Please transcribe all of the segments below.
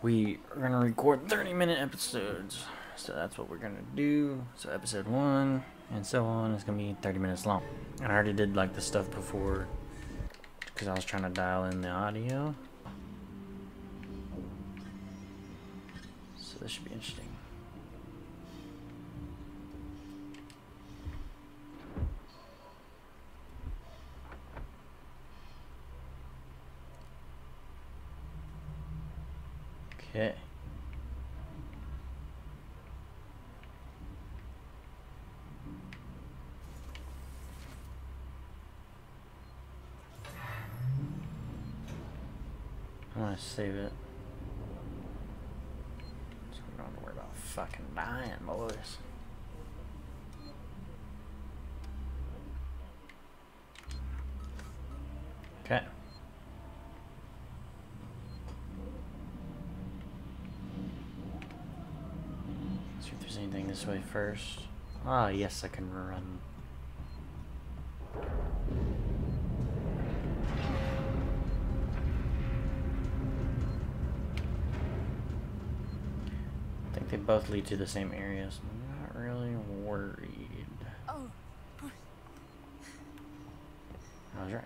We are gonna record 30-minute episodes. So that's what we're gonna do. So episode 1 and so on is gonna be 30 minutes long. And I already did like the stuff before because I was trying to dial in the audio. So this should be interesting. Okay. I'm gonna save it. So we don't have to worry about fucking dying, boys. Okay. See if there's anything this way first. Ah, yes, I can run. I think they both lead to the same area, so I'm not really worried. Oh. I was right.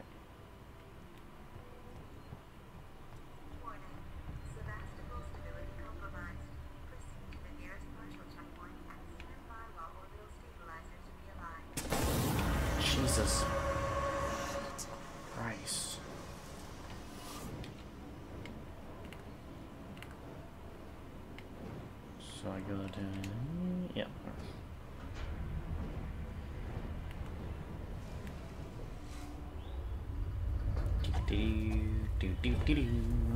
Warning. Sevastopol stability compromised. Proceed to the nearest partial checkpoint and certify while orbital stabilizers realign. Jesus Christ. So I go to... Yep. Do.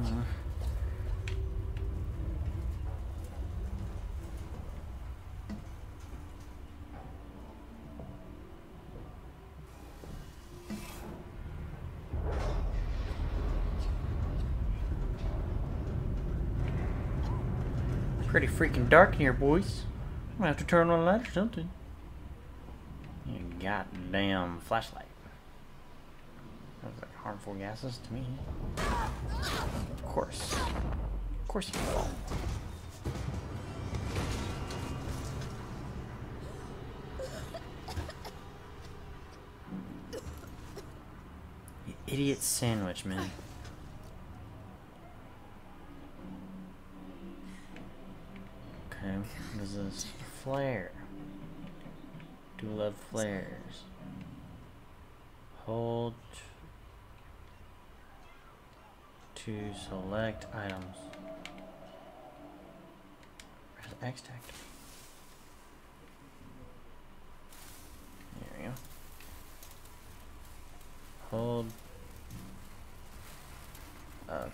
Pretty freaking dark in here, boys. I'm gonna have to turn on a light or something. You goddamn flashlight. That's like harmful gases to me. Of course. Of course you fall. You idiot sandwich, man. Okay, what is this? Flare. Do love flares. Hold to select items. Press X to activate. There we go. Hold. Okay.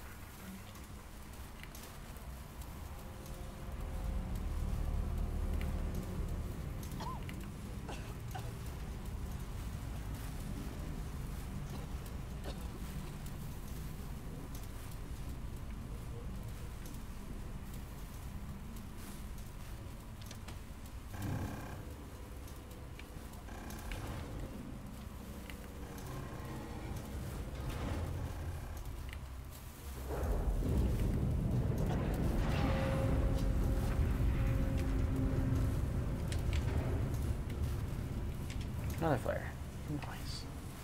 Another flare. Nice.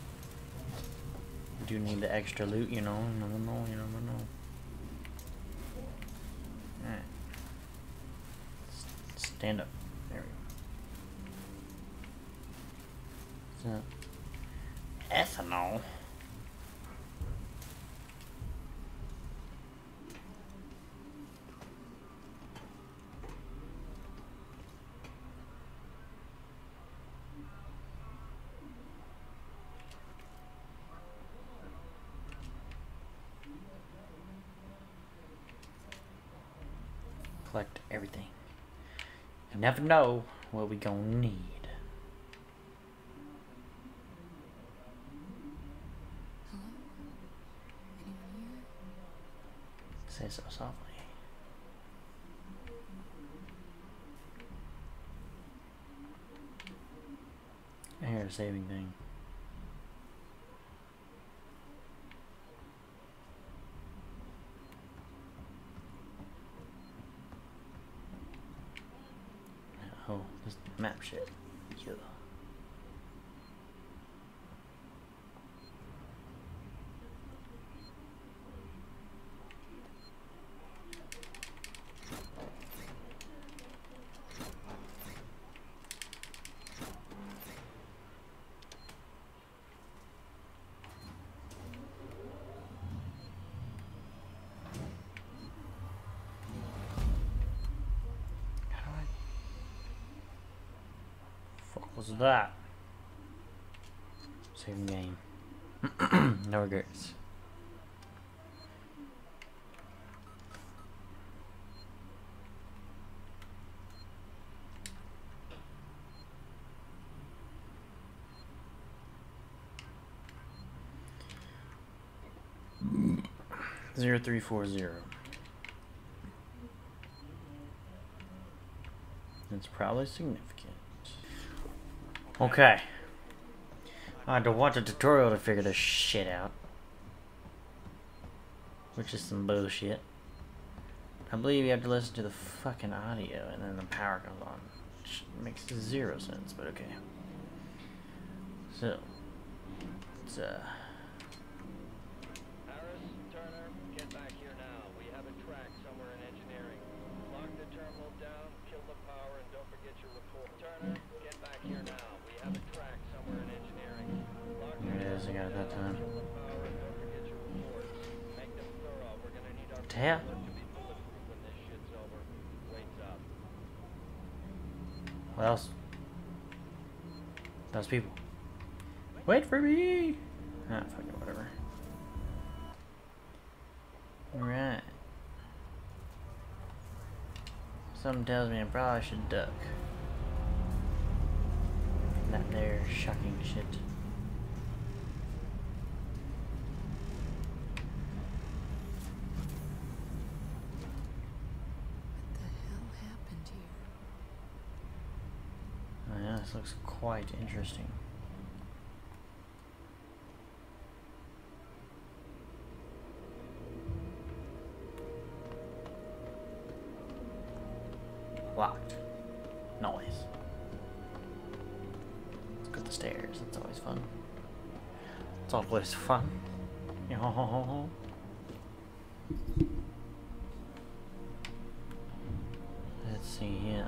Do need the extra loot, you know. You never know. You never know. Alright. Stand up. There we go. So, ethanol. Collect everything. You never know what we gonna need. Hello? Anyone here? Say so softly. I hear a saving thing. type shit. Yeah. Fuck was that? Same game. No regrets. Zero 340. It's probably significant. Okay. I had to watch a tutorial to figure this shit out. Which is some bullshit. I believe you have to listen to the fucking audio and then the power comes on. Which makes zero sense, but okay. So, it's Harris, Turner, get back here now. We have a track somewhere in engineering. Lock the terminal down, kill the power, and don't forget your report. Turner, get back here now. We have a track somewhere in engineering. Lock the there it is, I got it that time. kill the power, and don't forget your reports. Make them thorough. We're gonna need our Tap. to be bulletproof when this shit's over. Waits up. What else? Those people. Wait for me! Ah, fuck it, whatever. Alright. Something tells me I probably should duck. That there shocking shit. What the hell happened here? Oh yeah, this looks quite interesting. Locked. Noise. Let's go up the stairs. That's always fun. It's always fun. Yo. Let's see here.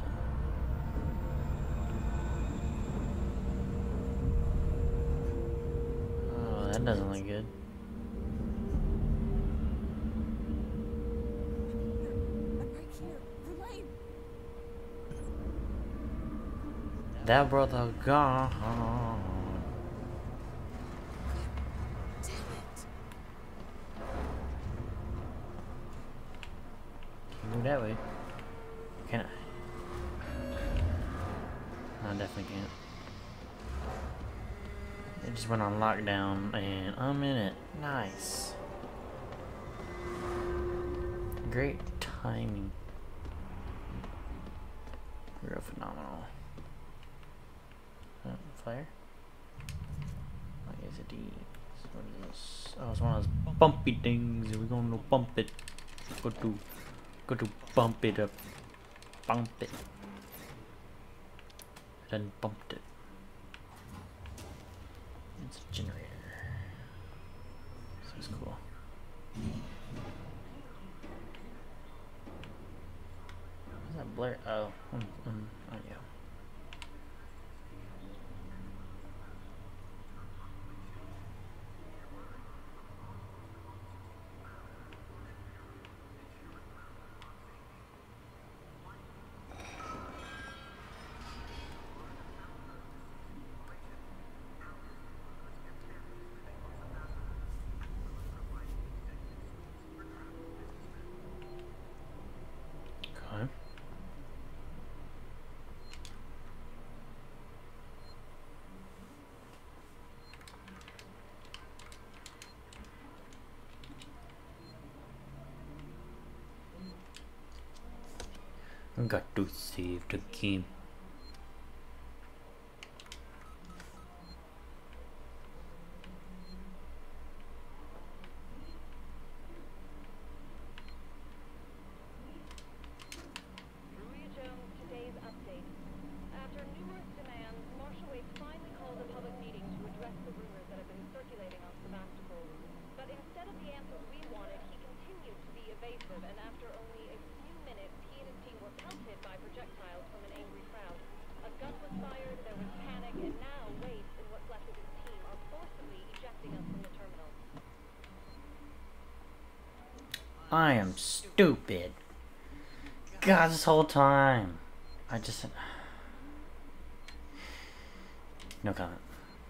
Oh, that doesn't look good. I'm right here. Verlaine! That brother gone. Damn it! Can you move that way? Can I? I definitely can't. It just went on lockdown and I'm in it. Nice. Great timing. Real phenomenal. Flare? What is it? What is this? Oh, it's one of those bumpy things. We're gonna bump it. Go to bump it up. Bump it. Then bumped it. It's a generator. This is cool. What's that blur? Oh, oh yeah. Okay. Got to save the game. Today's update. After numerous I am stupid. God, this whole time. I just... No comment.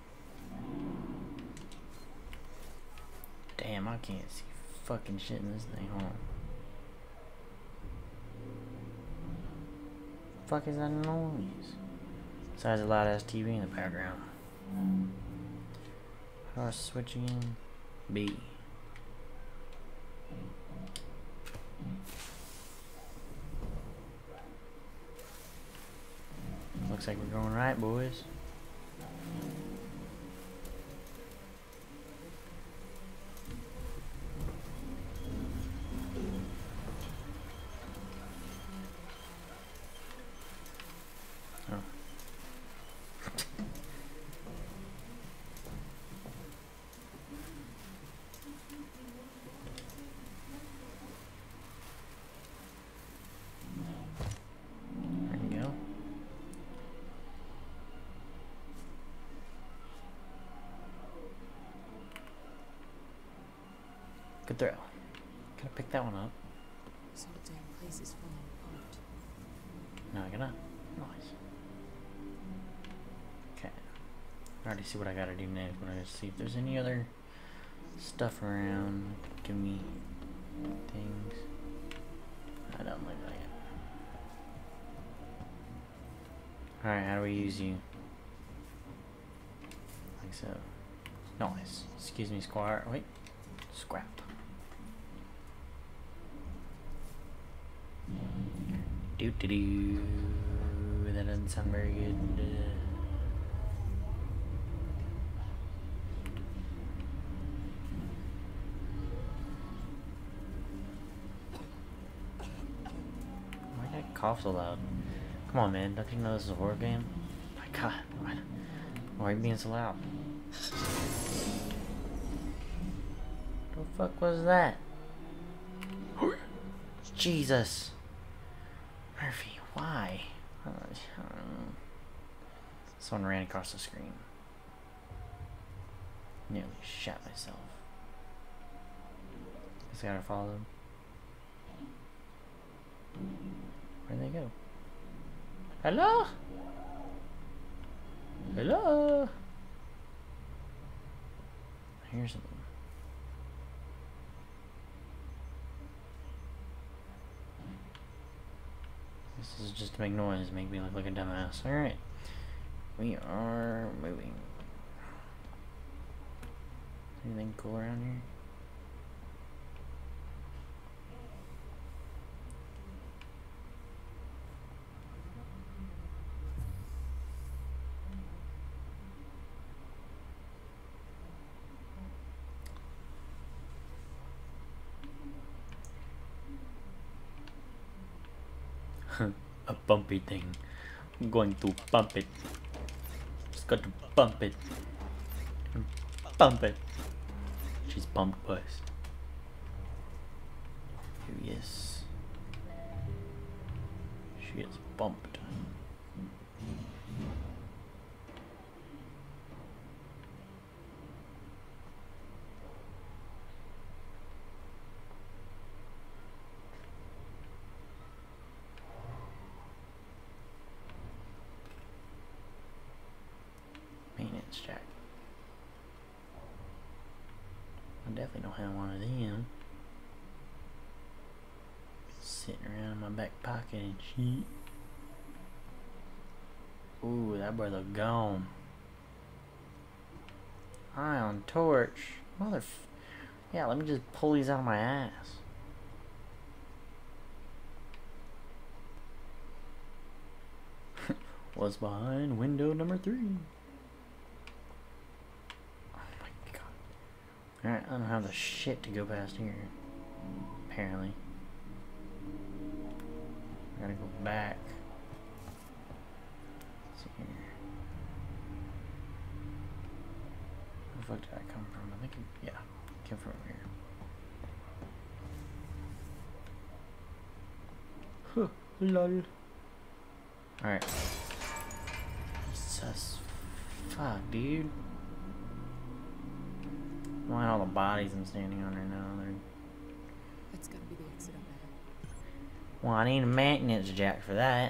Damn, I can't see fucking shit in this thing. Hold on. Fuck is that noise? Besides a loud ass TV in the background. Power switch again. B. Looks like we're going right, boys. Oh. There we go. Good throw. Gotta pick that one up. This whole damn place is falling apart. No, I gotta. Nice. Okay. I already see what I gotta do next, but I gotta see if there's any other stuff around. Give me things. I don't look like it. Alright, how do we use you? Like so. Nice. Excuse me, squire. Wait. Scrap. Doo doo doo. That doesn't sound very good. Why did I cough so loud? Come on, man. Don't you know this is a horror game? My God. Why are you being so loud? The fuck was that? Jesus. Murphy, why? Someone ran across the screen. Nearly shot myself. Guess I gotta follow them. Where'd they go? Hello? Hello? Here's something. This is just to make noise, make me look like a dumbass. Alright. We are moving. Anything cool around here? A bumpy thing. I'm going to bump it. Just got to bump it. Bump it. She's bumped puss. Oh yes. She is bumped. Maintenance jack. I definitely don't have one of them. Sitting around in my back pocket and shit. Ooh, that brother gone. Ion torch. Yeah, let me just pull these out of my ass. What's behind window number 3? Alright, I don't have the shit to go past here. Apparently. I gotta go back. Let's see here. Where the fuck did I come from? I think yeah, I came from over here. Huh, lol. Alright. Jesus. Fuck, dude. Why all the bodies I'm standing on right now? It's gotta be the exit up ahead. Well, I need a maintenance jack for that.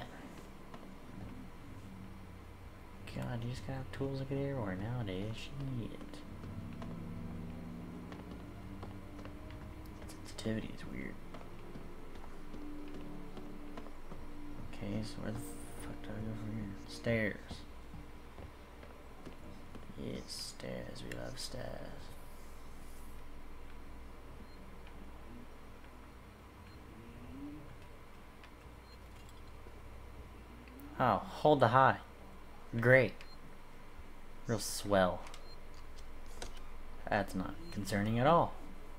God, you just gotta have tools that get everywhere nowadays. Shit. Sensitivity is weird. Okay, so where the fuck do I go from here? Stairs. Yes, stairs. We love stairs. Oh, hold the high. Great. Real swell. That's not concerning at all.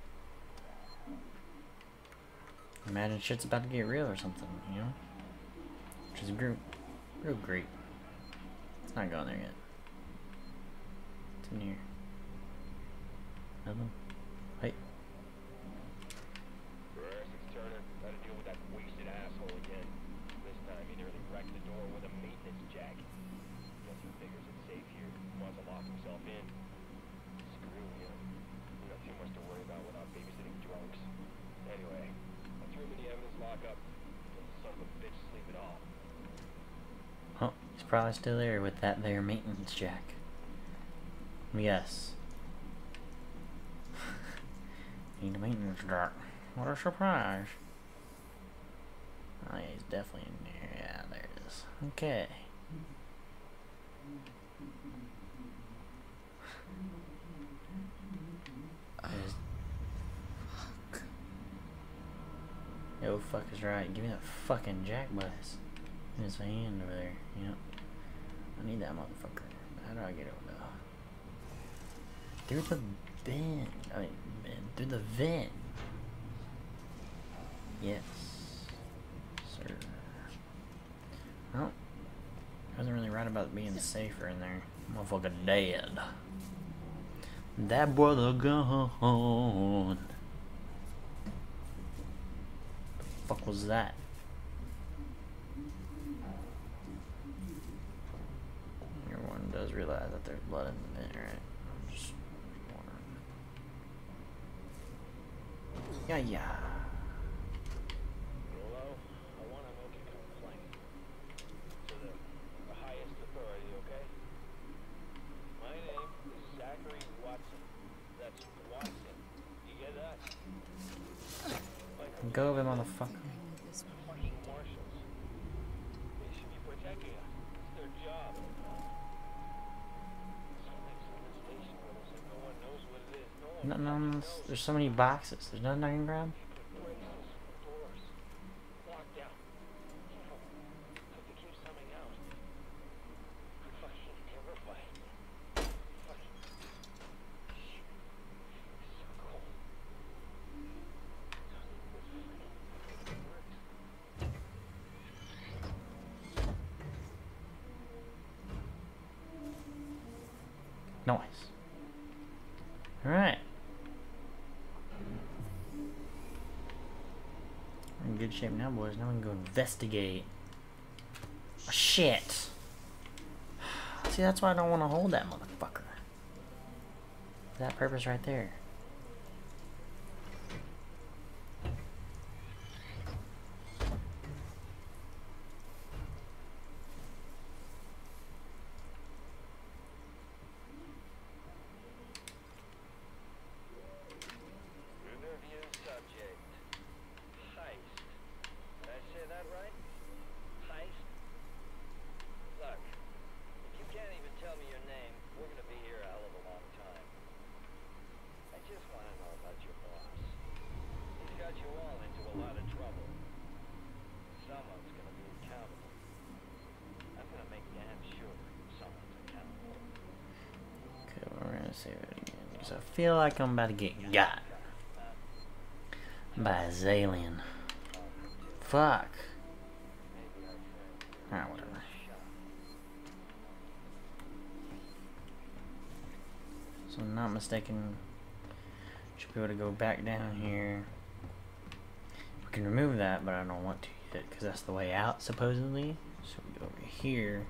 Imagine shit's about to get real or something, you know? Which is real great. It's not going there yet. What's in here? Nothing? Wait. First, it's Turner. Gotta deal with that wasted asshole again. This time he nearly wrecked the door with a maintenance jack. Guess he figures it's safe here. Wants to lock himself in. Screw him. We got too much to worry about without babysitting drunks. Anyway, I threw him in the evidence lockup. Let the son of a bitch sleep it all. Oh, he's probably still there with that there maintenance jack. Yes. Need a maintenance jack. What a surprise. Oh yeah, he's definitely in there. Yeah, there it is. Okay. Yo, fuck is right. Give me that fucking jack, buzz. In his hand over there. Yep. I need that motherfucker. How do I get over there? Through the bin. I mean, through the vent. Yes. Sir. Well, I wasn't really right about being safer in there. Motherfucker dead. That brother gone. The fuck was that? Everyone does realize that there's blood in the vent, right? I'm just wondering. Yeah. Hello? I want to make a complaint. To the highest authority, okay? My name is Zachary Watson. That's Watson. You get that? Like Go over, motherfucker. I need this one. fucking marshals. They should be protecting us. It's their job. Some excellent station where looks like no one knows what it is. No one No, there's so many boxes. There's nothing I can grab. put braces, doors, locked down. You know, have to keep something out. I'm fucking terrified. Fucking shit. It's so cold. This fucking works. Nice. Alright. We're in good shape now, boys. Now we can go investigate. Oh, shit. See, that's why I don't want to hold that motherfucker. For that purpose right there. Interview subject. Heist. Did I say that right? Heist? Look, if you can't even tell me your name, we're gonna be here a hell of a long time. I just want to know about your boss. He's got you all into a lot of trouble. Someone's gonna be accountable. I'm gonna make damn sure someone's accountable. Okay, we're gonna save it again. Because I feel like I'm about to get got. By a alien. Fuck. Alright, whatever. So I'm not mistaken. Should be able to go back down here. We can remove that, but I don't want to yet because that's the way out supposedly. So we go over here.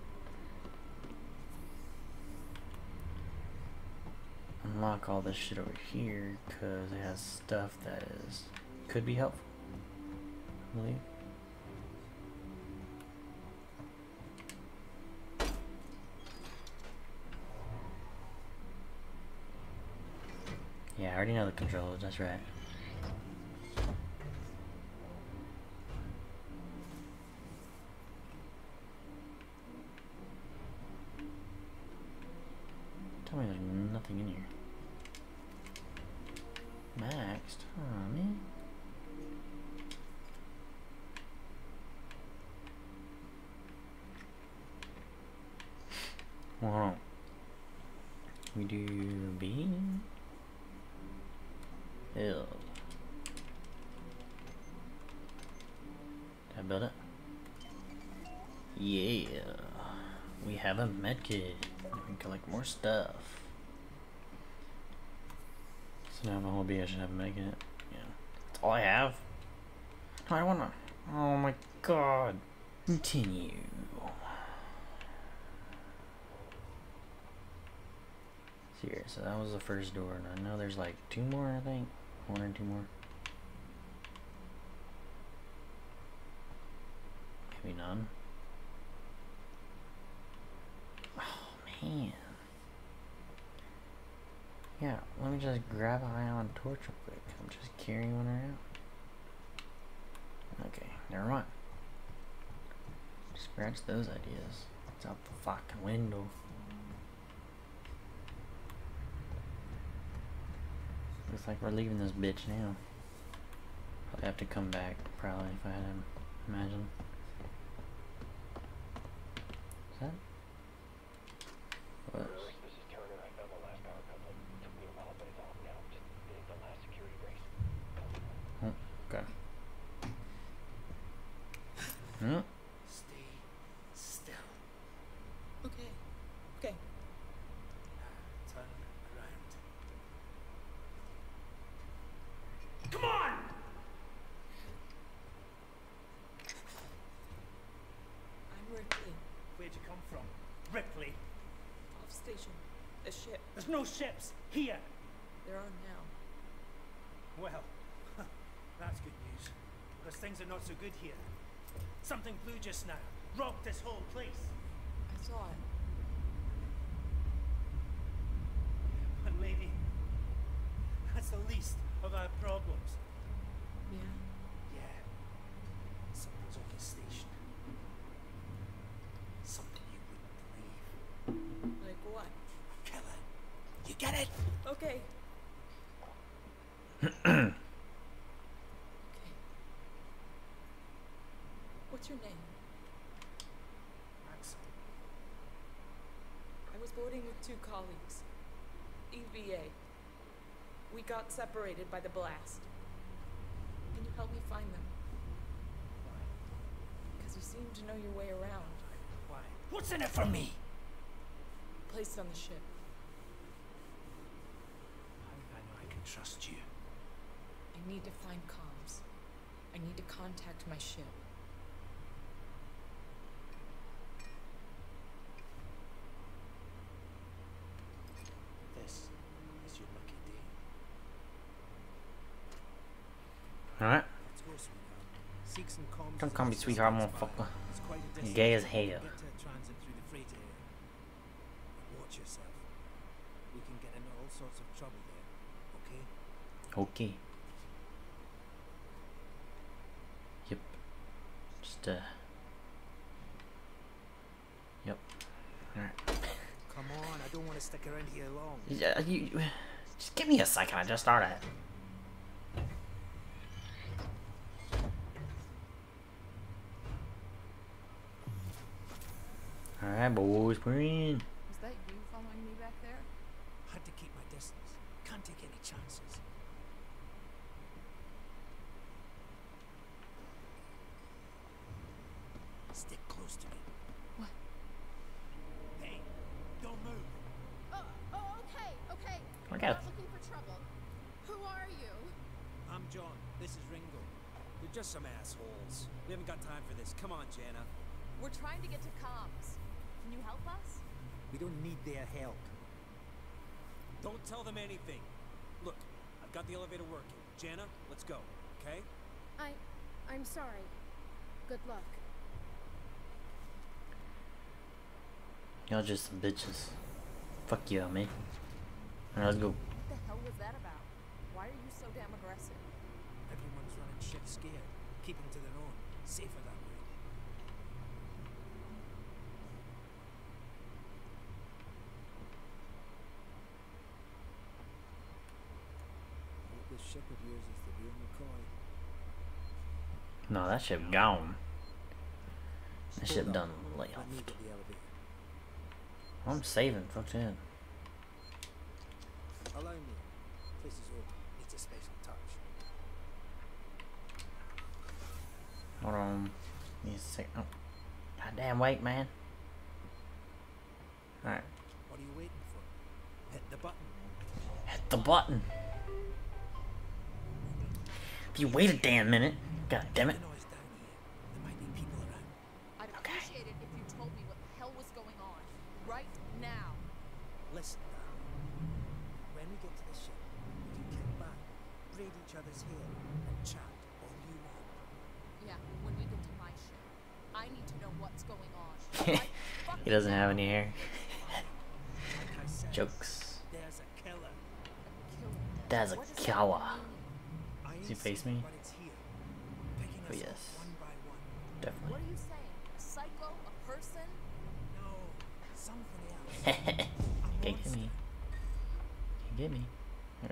Unlock all this shit over here because it has stuff that is could be helpful, I believe. Yeah, I already know the controls, that's right. Tell me there's nothing in here. Maxed? Aw, man. Well, hold on. We do B. Build. Did I build it? Yeah. We have a medkit. We can collect more stuff. So now if I whole B, I should have a medkit. Yeah. That's all I have. No, I wanna. Oh my god. Continue. Here, so that was the first door, and I know there's like 2 more, I think. 1 or 2 more. Maybe none. Oh man. Yeah, let me just grab an ion torch real quick. I'm just carrying one around. Okay, never mind. Scratch those ideas. It's out the fucking window. Looks like we're leaving this bitch now. Probably have to come back, probably, if I had to imagine. Is that? What? This is Turner. I found the last power couple. It took me a while, but it's off now. Just hitting the last security brace. Oh, okay. Hmm? Stay still. Okay. Okay. Turn around. Come on! I'm Ripley. Where'd you come from? Ripley. Off station. A ship. There's no ships here. There are now. Well, that's good news. Because things are not so good here. Something blew just now. Rocked this whole place. I saw it. But lady, that's the least of our problems. Yeah. Yeah. Something's on the station. Something you wouldn't believe. Like what? Killer. You get it? Okay. Hmm. Okay. What's your name? Axel. I was boarding with 2 colleagues. EVA. We got separated by the blast. Can you help me find them? Why? Because you seem to know your way around. Why? What's in it for me? Placed on the ship. How do I know I can trust you? I need to find comms. I need to contact my ship. This is your lucky day. Alright. Let's go, sweetheart. Seek some comms. Don't call me sweetheart, motherfucker. It's quite a distance. Gay as hell. Get to transit through the freight area. But watch yourself. We can get into all sorts of trouble there. Okay? Okay. Yep. Just, Yep. Alright. Come on, I don't want to stick around here long. Yeah, you... Just give me a second, I just started. Alright, boys, we're in. Was that you following me back there? Had to keep my distance. Can't take any chances. Stick close to me. What? Hey, don't move. Oh, okay, okay. Look We're out. not looking for trouble. Who are you? I'm John. This is Ringo. We're just some assholes. We haven't got time for this. Come on, Jenna. We're trying to get to comms. Can you help us? We don't need their help. Don't tell them anything. Look, I've got the elevator working. Jenna, let's go. okay? I'm sorry. Good luck. Y'all just some bitches. Fuck you, man. Alright, let's go. What the hell was that about? Why are you so damn aggressive? Everyone's running shit scared, keeping to their own. Safer that way. I hope this ship of yours is the real McCoy. No, that ship gone. That ship Hold done on. Let me left. get the elevator. I'm saving. Fuck that. Allow me. Place is open. Needs a special touch. Hold on. Need a sec. Oh. Goddamn, wait, man. Alright. What are you waiting for? Hit the button. Hit the button. If you wait a damn minute. God damn it. The noise down here. There might be people around. I'd appreciate it if you told me what the hell was going on. Right now. Listen, darling. When we get to the ship, we can kick back, braid each other's hair, and chat all you want. Yeah, when we get to my ship. I need to know what's going on. He doesn't have any hair. Like I said, Jokes. there's a killer. That's a What does that killer. I Does he ain't face seen me? it, but it's here. Picking Oh, us yes. off one by one. Definitely. What are you saying? A psycho? A person? No, something else. Can't A get monster. me. Can't get me. Alright.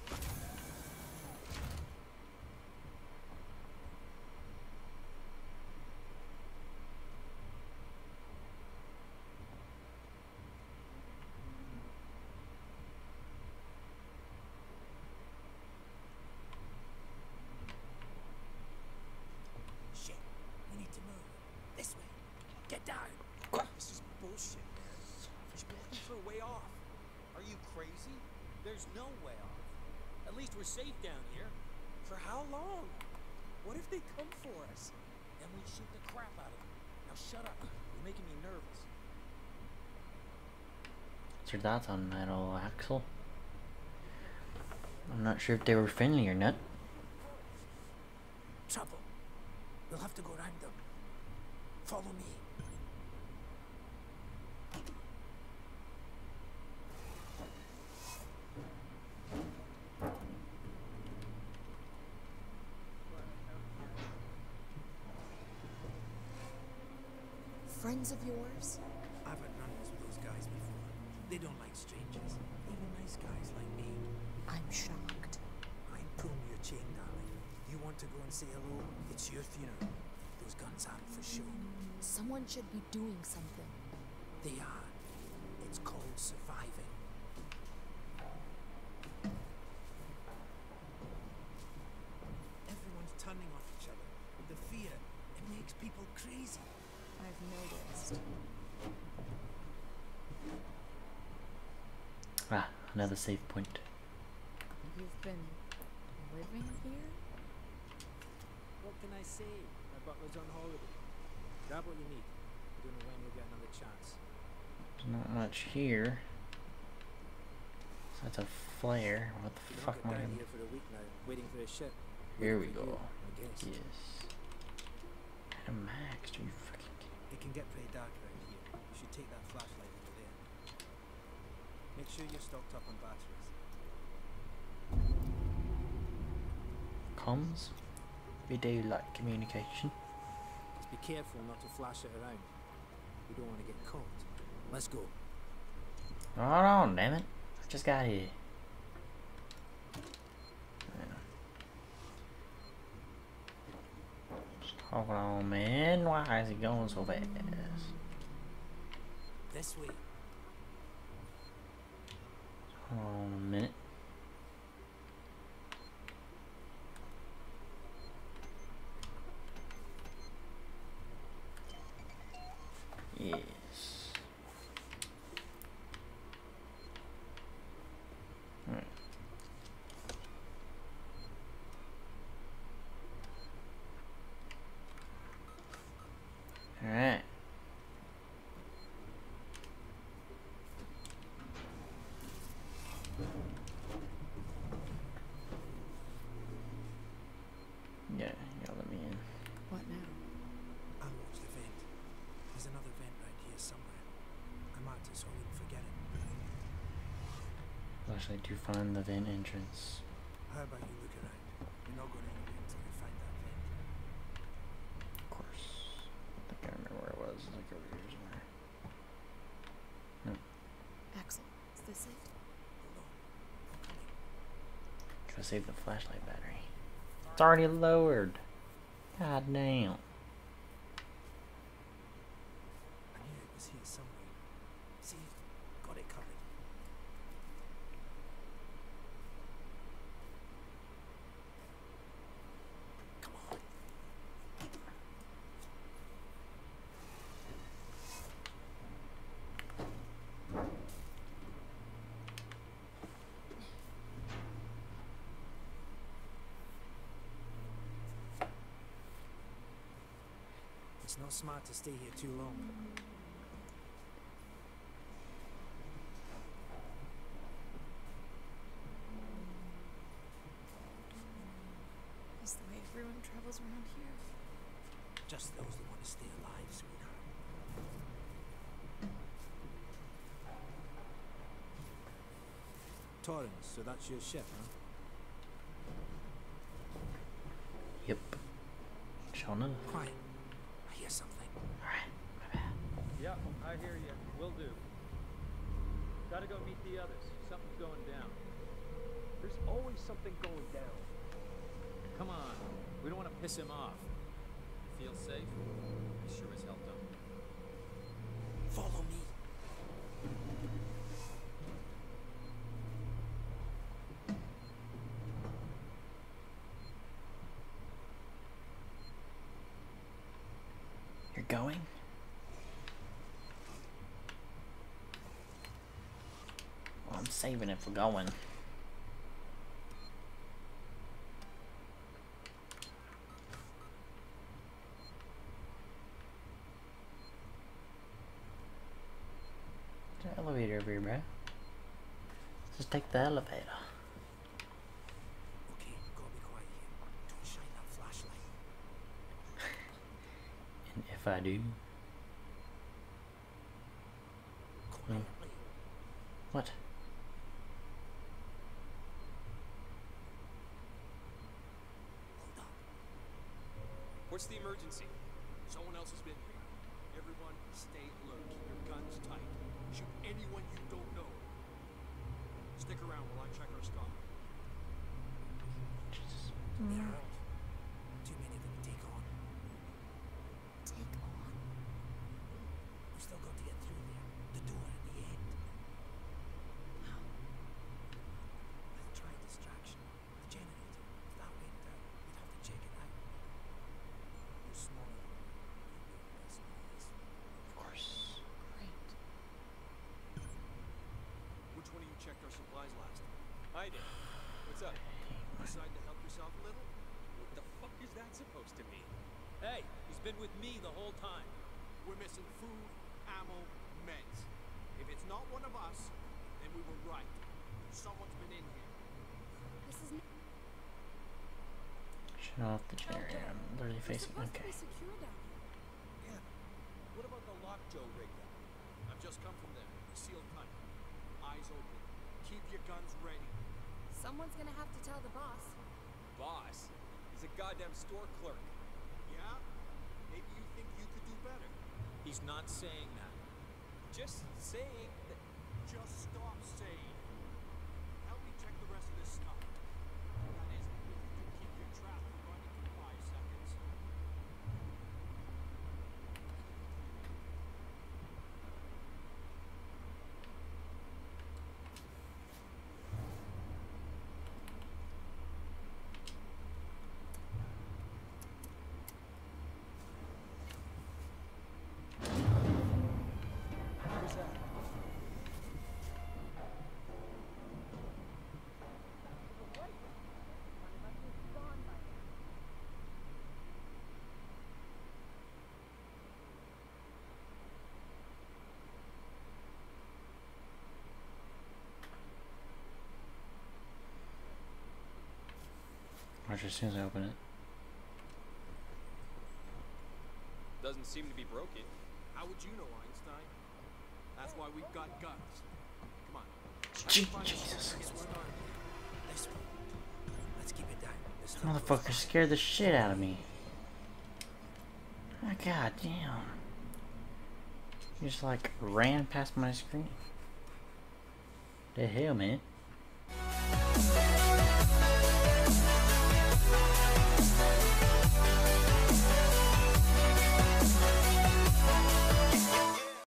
Shit, we need to move. This way. Get down. This is bullshit, man. You should be looking for a way off. Are you crazy? There's no way off. At least we're safe down here. For how long? What if they come for us? Then we shoot the crap out of them. Now shut up. You're making me nervous. What's your thoughts on that old Axel? I'm not sure if they were friendly or not. Trouble. We'll have to go around them. Follow me. Friends of yours? I've had run-ins with those guys before. They don't like strangers. Even nice guys like me. I'm shocked. I'm pulling your chain, darling. You want to go and say hello? It's your funeral. Those guns aren't for show. Someone should be doing something. They are. It's called surviving. Everyone's turning on each other. The fear, it makes people crazy. I've noticed. Ah, another save point. You've been living here? What can I say? My butler's on holiday. Grab what you need. I don't know when you'll get another chance. There's not much here. So that's a flare. What the You've fuck been am I down gonna... here for a week now, waiting for a ship. Here we Waiting for go. you, I guess. Yes. Adam Max, are you fucking kidding? It can get pretty dark around here. You should take that flashlight over there. Make sure you're stocked up on batteries. Comms? We do like communication. Just be careful not to flash it around. We don't want to get caught. Let's go. Hold on, damn it. I just got here. Hold on, man. Why is it going so fast? This way. Hold on a minute. Yes. Alright. Alright. flashlight to find the vent entrance. How about you look around? We're not going anywhere until we find that vent. Of course. I think I remember where it was. It's like over here somewhere. Nope. Axel, is this it? Hold on. I'm coming. Try to save the flashlight battery. It's already lowered. God damn. I knew it was here somewhere. See? Got it covered. Come on. It's not smart to stay here too long. Is the way everyone travels around here? Just those that want to stay alive, sweetheart. Torrens, so that's your ship, huh? Yep. Sure enough. Quiet. I hear something. Alright, my bad. Yep, I hear you. Will do. Gotta go meet the others. Something's going down. There's always something going down. Come on. We don't want to piss him off. Feel safe? I sure as hell don't. Follow me. You're going? Well, I'm saving it for going. There's an elevator over here, bro. Just take the elevator. Okay, gotta be quiet here. Don't shine that flashlight. And if I do, Quietly. what? Hold on. What's the emergency? Someone else has been here. Everyone, stay alert. Keep your guns tight. Shoot anyone you don't know. Stick around while I check our stock. Jesus. There aren't too many of them to take on. Take on? We still got to get through there. The door at the end. How? I'll try a distraction. The generator. If that went down, we'd have to check it out. You're smaller than me. You make less noise. Of course. Great. Which one of you checked our supplies last? I did. What's up? Decide to help yourself a little? What the fuck is that supposed to mean? Hey, he's been with me the whole time. We're missing food, ammo, meds. If it's not one of us, then we were right. Someone's been in here. This is Shut off the generator. I'm literally facing. Okay. secure down here. Yeah. What about the lockjaw rig? I've just come from there. Sealed cut. Eyes open. Keep your guns ready. Someone's gonna have to tell the boss. Boss? He's a goddamn store clerk. Yeah? Maybe you think you could do better. He's not saying that. Just saying that. Just stop saying. Help me check the rest of this stuff. That is, if you can keep your trap from running for 5 seconds. Who's that? Watch as soon as I open it. Doesn't seem to be broken. How would you know, Einstein? That's why we've got guns. Come on. Jesus. Motherfucker scared the shit out of me. Oh, god damn. He just like ran past my screen. The hell, man?